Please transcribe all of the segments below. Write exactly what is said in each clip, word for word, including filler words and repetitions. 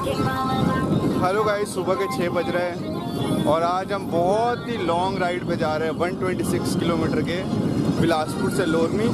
Hello guys, सुबह के छः बज रहे हैं और आज हम बहुत ही लॉन्ग राइड पे जा रहे हैं एक सौ छब्बीस किलोमीटर के बिलासपुर से लोरमी।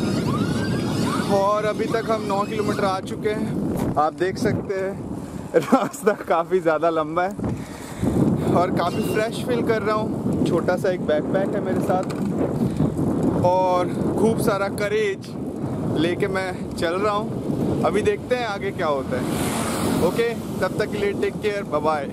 और अभी तक हम नौ किलोमीटर आ चुके हैं। आप देख सकते हैं रास्ता काफ़ी ज़्यादा लंबा है और काफ़ी फ्रेश फील कर रहा हूँ। छोटा सा एक बैकपैक है मेरे साथ और खूब सारा करेज लेके मैं चल रहा हूँ। अभी देखते हैं आगे क्या होता है। ओके, तब तक के लिए टेक केयर, बाय बाय।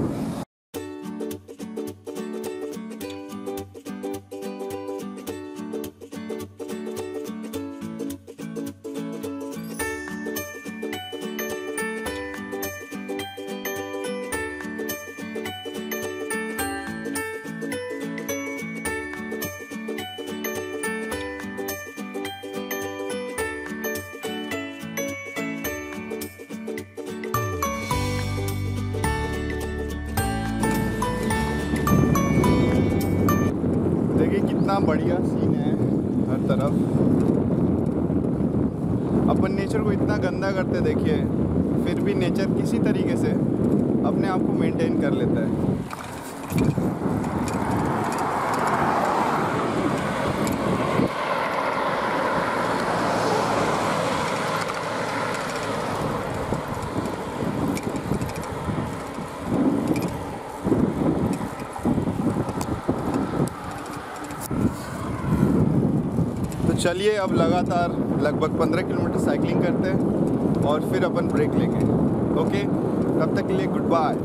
कितना बढ़िया सीन है हर तरफ। अपन नेचर को इतना गंदा करते देखिए, फिर भी नेचर किसी तरीके से अपने आप को मेंटेन कर लेता है। चलिए अब लगातार लगभग पंद्रह किलोमीटर साइकिलिंग करते हैं और फिर अपन ब्रेक लेंगे। ओके, तब तक के लिए गुड बाय।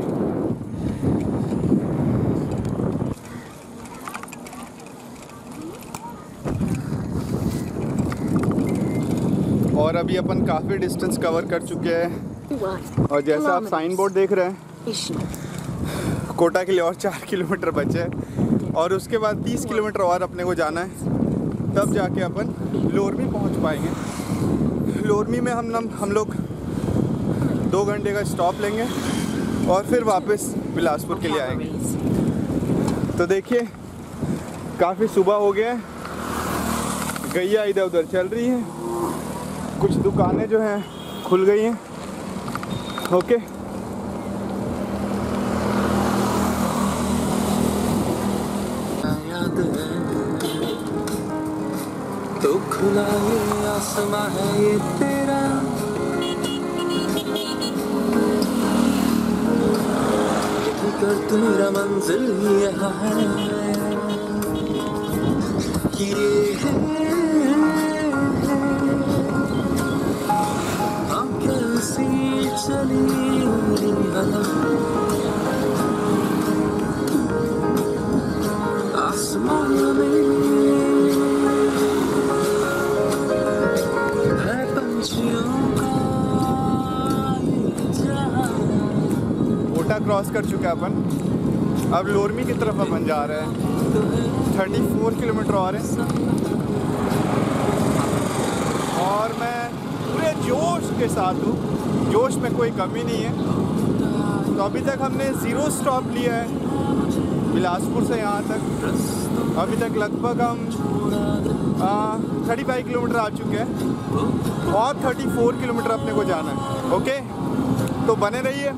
और अभी अपन काफ़ी डिस्टेंस कवर कर चुके हैं और जैसा आप साइन बोर्ड देख रहे हैं, कोटा के लिए और चार किलोमीटर बचे और उसके बाद तीस किलोमीटर और अपने को जाना है। तब जाके अपन लोरमी पहुंच पाएंगे। लोरमी में हम हम लोग दो घंटे का स्टॉप लेंगे और फिर वापस बिलासपुर के लिए आएंगे। तो देखिए काफ़ी सुबह हो गया है, गैया इधर उधर चल रही हैं, कुछ दुकानें जो हैं खुल गई हैं। ओके, तो खुला ये आसमां है ये तेरा, कर तू मेरा मंजिल यहाँ है। ये हम कैसी चली आसमां में कोटा क्रॉस कर चुके हैं अपन। अब लोरमी की तरफ अपन जा रहे हैं। चौंतीस किलोमीटर और है और मैं पूरे जोश के साथ हूँ। जोश में कोई कमी नहीं है। तो अभी तक हमने ज़ीरो स्टॉप लिया है बिलासपुर से यहाँ तक। अभी तक लगभग हम पैंतीस किलोमीटर आ चुके हैं और चौंतीस किलोमीटर अपने को जाना है। ओके, तो बने रहिए।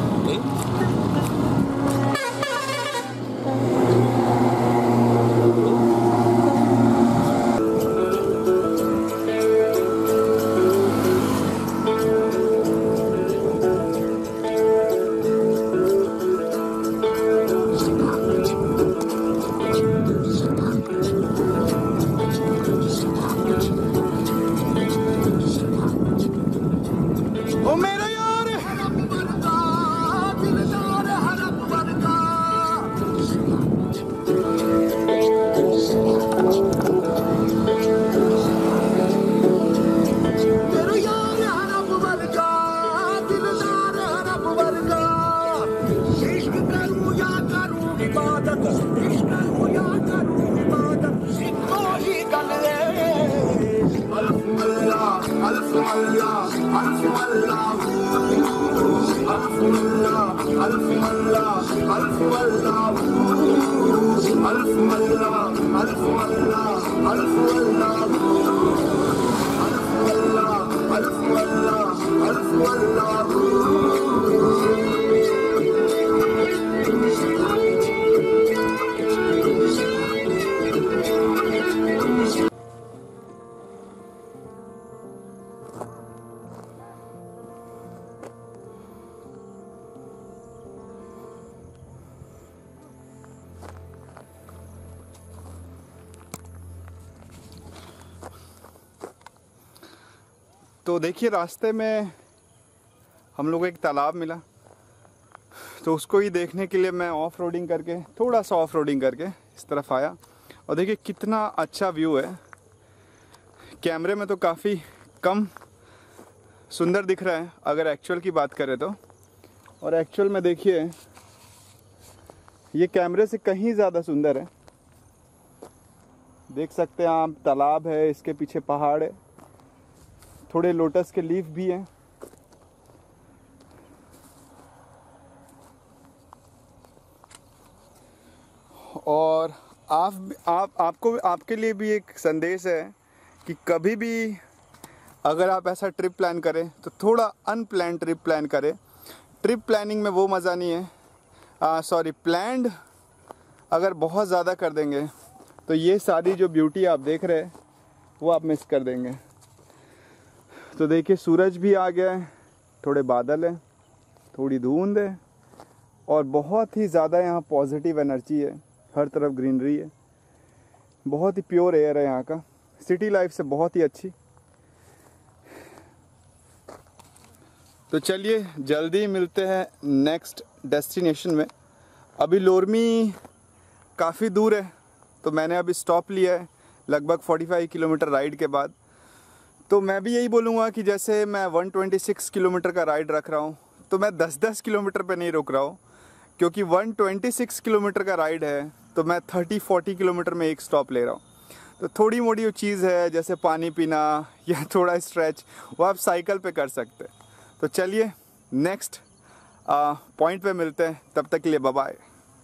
ओ मेरा यार तो देखिए रास्ते में हम लोग को एक तालाब मिला, तो उसको ही देखने के लिए मैं ऑफ रोडिंग करके थोड़ा सा ऑफ रोडिंग करके इस तरफ आया। और देखिए कितना अच्छा व्यू है। कैमरे में तो काफ़ी कम सुंदर दिख रहा है अगर एक्चुअल की बात करें तो, और एक्चुअल में देखिए ये कैमरे से कहीं ज़्यादा सुंदर है। देख सकते हैं आप, तालाब है, इसके पीछे पहाड़ है, थोड़े लोटस के लीफ भी हैं। और आप आप आपको आपके लिए भी एक संदेश है कि कभी भी अगर आप ऐसा ट्रिप प्लान करें तो थोड़ा अनप्लान ट्रिप प्लान करें। ट्रिप प्लानिंग में वो मज़ा नहीं है, सॉरी प्लान्ड अगर बहुत ज़्यादा कर देंगे तो ये सारी जो ब्यूटी आप देख रहे हैं वो आप मिस कर देंगे। तो देखिए सूरज भी आ गया है, थोड़े बादल हैं, थोड़ी धुंध है, और बहुत ही ज़्यादा यहाँ पॉजिटिव एनर्जी है। हर तरफ ग्रीनरी है, बहुत ही प्योर एयर है यहाँ का, सिटी लाइफ से बहुत ही अच्छी। तो चलिए जल्दी मिलते हैं नेक्स्ट डेस्टिनेशन में। अभी लोरमी काफ़ी दूर है, तो मैंने अभी स्टॉप लिया है लगभग पैंतालीस किलोमीटर राइड के बाद। तो मैं भी यही बोलूँगा कि जैसे मैं एक सौ छब्बीस किलोमीटर का राइड रख रहा हूँ, तो मैं दस दस किलोमीटर पे नहीं रुक रहा हूँ, क्योंकि एक सौ छब्बीस किलोमीटर का राइड है तो मैं तीस चालीस किलोमीटर में एक स्टॉप ले रहा हूँ। तो थोड़ी मोड़ी वो चीज़ है जैसे पानी पीना या थोड़ा स्ट्रेच, वो आप साइकिल पे कर सकते हैं। तो चलिए नेक्स्ट पॉइंट पे मिलते हैं, तब तक के लिए बाय बाय।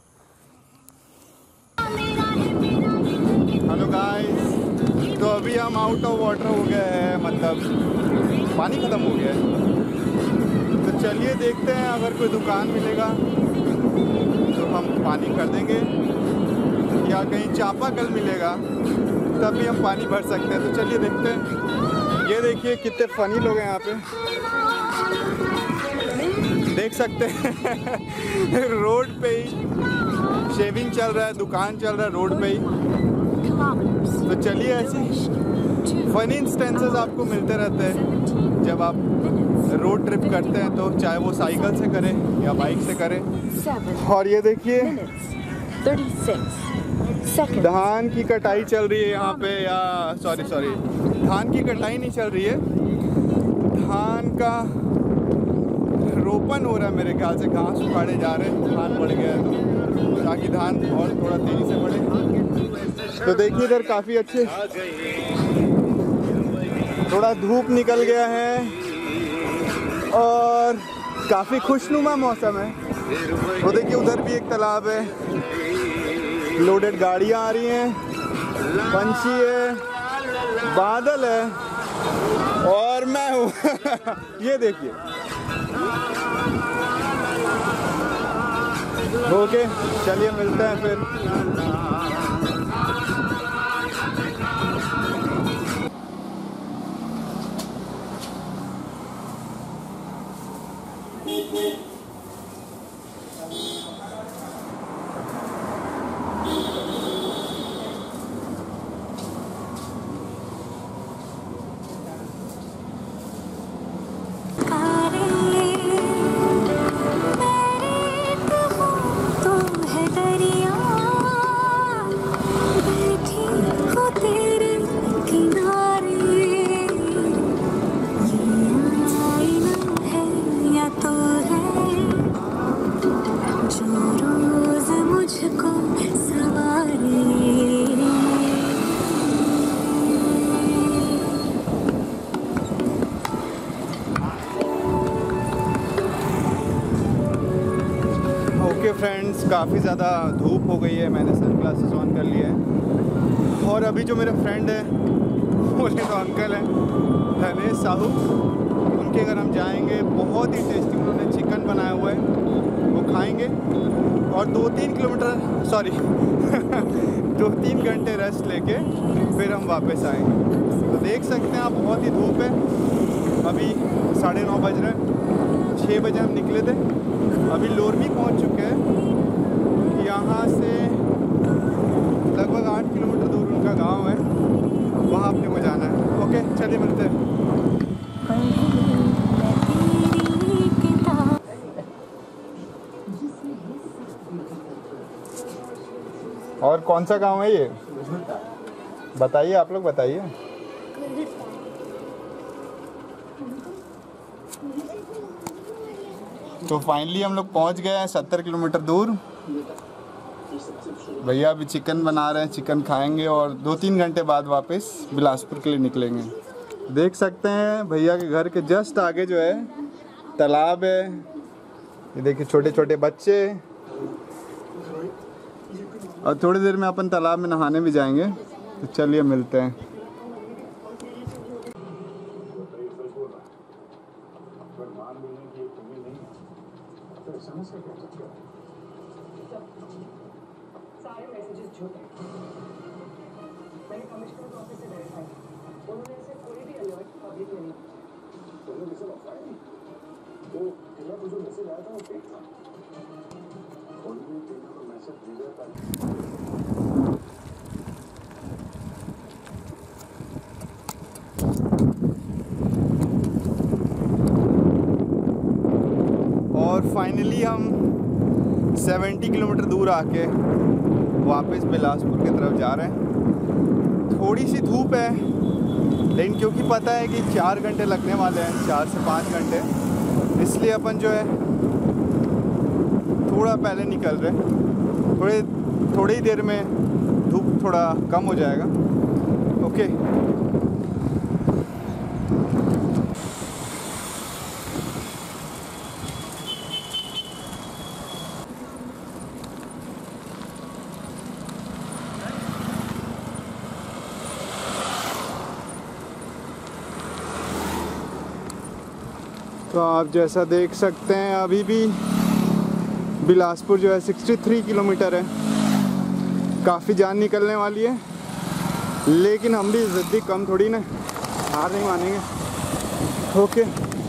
हेलो गाइस, तो अभी हम आउट ऑफ वाटर हो गए हैं, मतलब पानी ख़त्म हो गया है। तो चलिए देखते हैं अगर कोई दुकान मिलेगा तो हम पानी कर देंगे, या कहीं चापाकल मिलेगा तब भी हम पानी भर सकते हैं। तो चलिए देखते हैं। ये देखिए कितने फनी लोग हैं यहाँ पे, देख सकते हैं रोड पे ही शेविंग चल रहा है, दुकान चल रहा है रोड पे ही। तो चलिए ऐसी फनी इंस्टेंसेस आपको मिलते रहते हैं जब आप रोड ट्रिप करते हैं, तो चाहे वो साइकिल से करें या बाइक से करें। और ये देखिए धान की कटाई चल रही है यहाँ पे, या सॉरी सॉरी धान की कटाई नहीं चल रही है, धान का रोपण हो रहा है मेरे ख्याल से। घास उखाड़े जा रहे हैं, धान बढ़ गया है तो, ताकि धान और थोड़ा तेजी से बढ़े। तो देखिए इधर काफ़ी अच्छे, थोड़ा धूप निकल गया है और काफ़ी खुशनुमा मौसम है। तो देखिए उधर भी एक तालाब है, लोडेड गाड़ियाँ आ रही हैं, पंछी है, बादल है, और मैं हूँ ये देखिए। ओके चलिए मिलते हैं फिर। फ्रेंड्स काफ़ी ज़्यादा धूप हो गई है, मैंने सन ग्लासेस ऑन कर लिए हैं। और अभी जो मेरे फ्रेंड है बोले तो अंकल हैं धनेश साहू, उनके घर हम जाएंगे। बहुत ही टेस्टी उन्होंने चिकन बनाया हुआ है, वो खाएंगे और दो तीन किलोमीटर सॉरी दो तीन घंटे रेस्ट लेके फिर हम वापस आएंगे। तो देख सकते हैं आप बहुत ही धूप है। अभी साढ़े नौ बज रहे हैं, छः बजे हम निकले थे, अभी लोरमी पहुंच चुके हैं। यहाँ से लगभग आठ किलोमीटर दूर उनका गांव है, वहाँ अपने को जाना है। ओके चलिए मिलते हैं। और कौन सा गांव है ये, बताइए आप लोग बताइए। तो फाइनली हम लोग पहुंच गए हैं सत्तर किलोमीटर दूर। भैया अभी चिकन बना रहे हैं, चिकन खाएंगे और दो तीन घंटे बाद वापस बिलासपुर के लिए निकलेंगे। देख सकते हैं भैया के घर के जस्ट आगे जो है तालाब है। ये देखिए छोटे छोटे बच्चे, और थोड़ी देर में अपन तालाब में नहाने भी जाएंगे। तो चलिए मिलते हैं। सारे मैसेजेस झूठे। मैंने कमिश्नर के ऑफिस से वेरीफाई किया, उन्होंने ऐसे कोई भी अलर्ट पब्लिक में नहीं किया। तो मैसेज ऑफलाइन नहीं, तो तेरा जो मैसेज आया था वो फेक था। उन्होंने तेरा को मैसेज भेजा था। और फाइनली हम सत्तर किलोमीटर दूर आके वापस बिलासपुर की तरफ जा रहे हैं। थोड़ी सी धूप है, लेकिन क्योंकि पता है कि चार घंटे लगने वाले हैं, चार से पाँच घंटे, इसलिए अपन जो है थोड़ा पहले निकल रहे हैं। थोड़े थोड़ी ही देर में धूप थोड़ा कम हो जाएगा। ओके, तो आप जैसा देख सकते हैं अभी भी बिलासपुर जो है तिरसठ किलोमीटर है। काफ़ी जान निकलने वाली है, लेकिन हम भी जिद्दी कम थोड़ी ना, हार नहीं मानेंगे। ओके,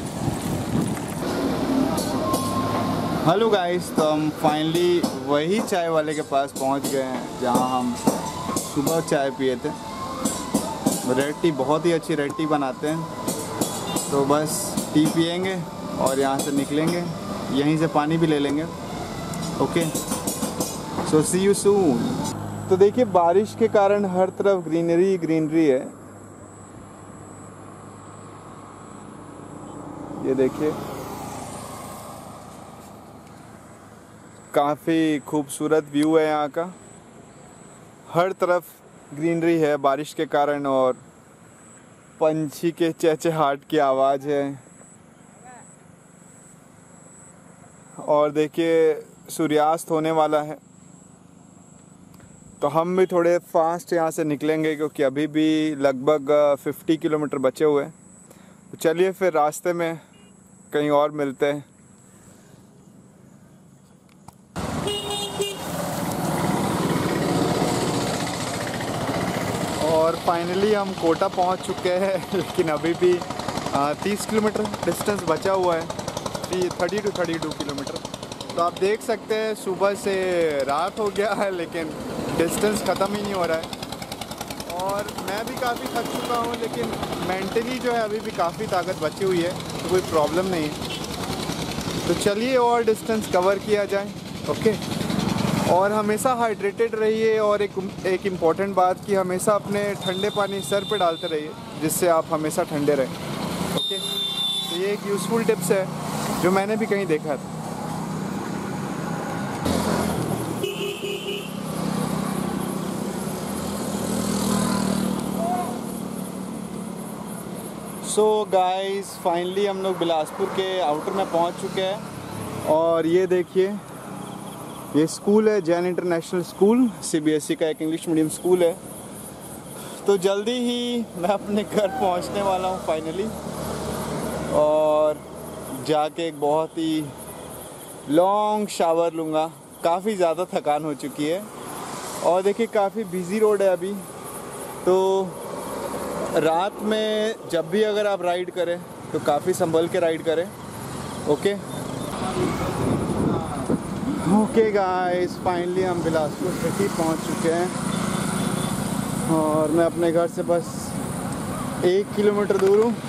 हेलो गाइस, तो हम फाइनली वही चाय वाले के पास पहुंच गए हैं जहां हम सुबह चाय पिए थे। रेड टी बहुत ही अच्छी रेड टी बनाते हैं। तो बस टी पिएंगे और यहाँ से निकलेंगे, यहीं से पानी भी ले लेंगे। Okay, so see you soon. तो देखिए बारिश के कारण हर तरफ ग्रीनरी ग्रीनरी है। ये देखिए काफ़ी खूबसूरत व्यू है यहाँ का। हर तरफ ग्रीनरी है बारिश के कारण, और पंछी के चहचहाट की आवाज़ है। और देखिए सूर्यास्त होने वाला है, तो हम भी थोड़े फास्ट यहाँ से निकलेंगे क्योंकि अभी भी लगभग पचास किलोमीटर बचे हुए हैं। तो चलिए फिर रास्ते में कहीं और मिलते हैं। और फाइनली हम कोटा पहुँच चुके हैं, लेकिन अभी भी तीस किलोमीटर डिस्टेंस बचा हुआ है, thirty two thirty two kilometre. तो आप देख सकते हैं सुबह से रात हो गया है, लेकिन डिस्टेंस ख़त्म ही नहीं हो रहा है। और मैं भी काफ़ी थक चुका हूँ, लेकिन मेंटली जो है अभी भी काफ़ी ताकत बची हुई है, तो कोई प्रॉब्लम नहीं है। तो चलिए और डिस्टेंस कवर किया जाए। ओके, और हमेशा हाइड्रेटेड रहिए, और एक एक इम्पॉर्टेंट बात कि हमेशा अपने ठंडे पानी सर पे डालते रहिए, जिससे आप हमेशा ठंडे रहें। ओके, तो ये एक यूज़फुल टिप्स है जो मैंने भी कहीं देखा था। सो गाइस, फाइनली हम लोग बिलासपुर के आउटर में पहुंच चुके हैं। और ये देखिए ये स्कूल है, जैन इंटरनेशनल स्कूल, सीबीएसई का एक इंग्लिश मीडियम स्कूल है। तो जल्दी ही मैं अपने घर पहुंचने वाला हूं फाइनली, और जाके एक बहुत ही लॉन्ग शावर लूँगा। काफ़ी ज़्यादा थकान हो चुकी है, और देखिए काफ़ी बिजी रोड है अभी। तो रात में जब भी अगर आप राइड करें तो काफ़ी संभल के राइड करें। ओके ओके गाइस, फाइनली हम बिलासपुर सिटी पहुंच चुके हैं, और मैं अपने घर से बस एक किलोमीटर दूर हूँ।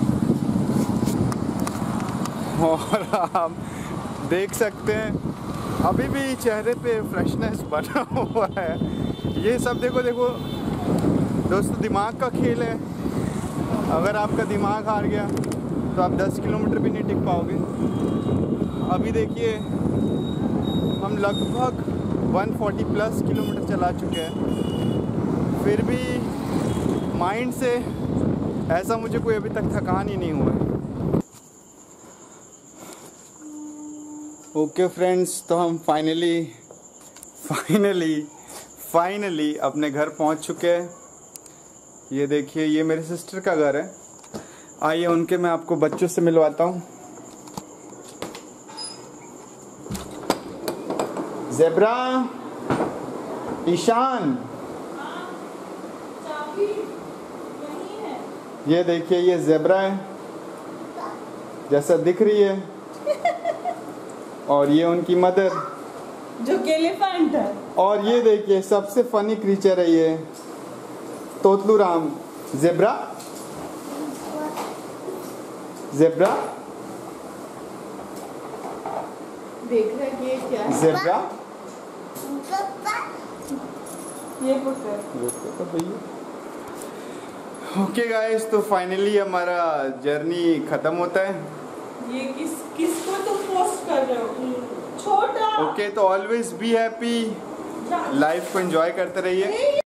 और आप देख सकते हैं अभी भी चेहरे पे फ्रेशनेस बना हुआ है। ये सब देखो देखो दोस्तों, दिमाग का खेल है। अगर आपका दिमाग हार गया तो आप दस किलोमीटर भी नहीं टिक पाओगे। अभी देखिए हम लगभग एक सौ चालीस प्लस किलोमीटर चला चुके हैं, फिर भी माइंड से ऐसा मुझे कोई अभी तक थकान ही नहीं हुआ है। ओके फ्रेंड्स, तो हम फाइनली फाइनली फाइनली अपने घर पहुंच चुके हैं। ये देखिए, ये मेरे सिस्टर का घर है। आइए उनके मैं आपको बच्चों से मिलवाता हूँ। ज़ेब्रा, ईशान, ये देखिए ये ज़ेब्रा है जैसा दिख रही है, और ये उनकी मदर जो कि एलिफेंट है। और ये देखिए सबसे फनी क्रीचर है ये तोतलू राम। ज़ेब्रा, ज़ेब्रा देख रहे हैं ये क्या है? ज़ेब्रा, ये पुत्र। ओके गाइस, तो फाइनली हमारा जर्नी खत्म होता है। ये किस किसको तुम पोस्ट कर रहे हो? छोटा। ओके, तो ऑलवेज बी हैप्पी, लाइफ को एंजॉय करते रहिए।